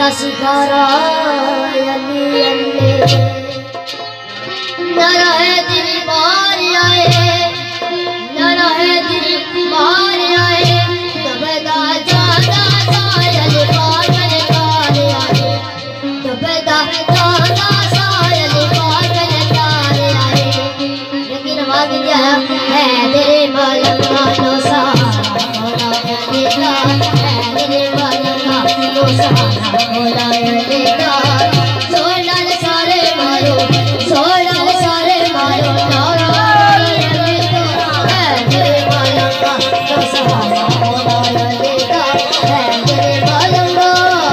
सिखारा अली अल्ले नरा है दिल मार आए नरा है दिल मार आए तबदा जादा सायल पागल कार आए तबदा जादा सायल पागल कार आए लेकिन आवाज क्या है तेरे मलंगा नो सहारा मोला अलीदा है तेरे मलंगा नो सहारा मोला अलीदा सोनल सारे मारो सोनल सारे मारो नारा अलीदा है तेरे मलंगा नो सहारा मोला अलीदा है तेरे मलंगा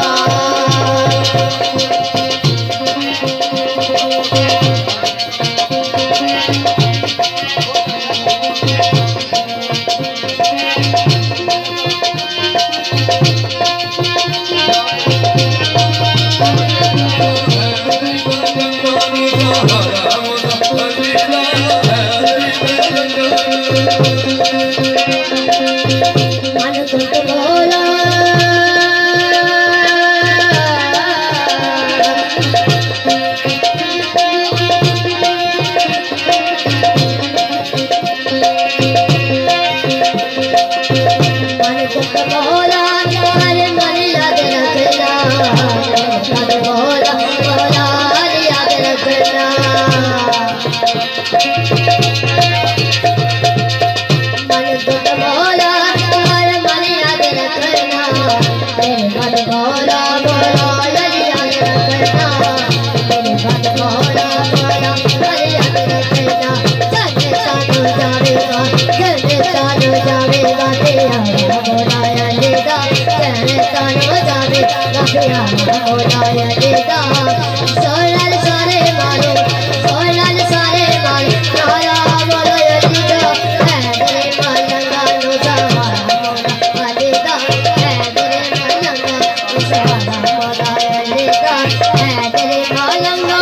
सोनल सारे मारो सोनल सारे मारो नारा मोला अलीदा है तेरे मलंगा नो सहारा मोला अलीदा है तेरे मलंगा नो सहारा मोला अलीदा है तेरे मलंगा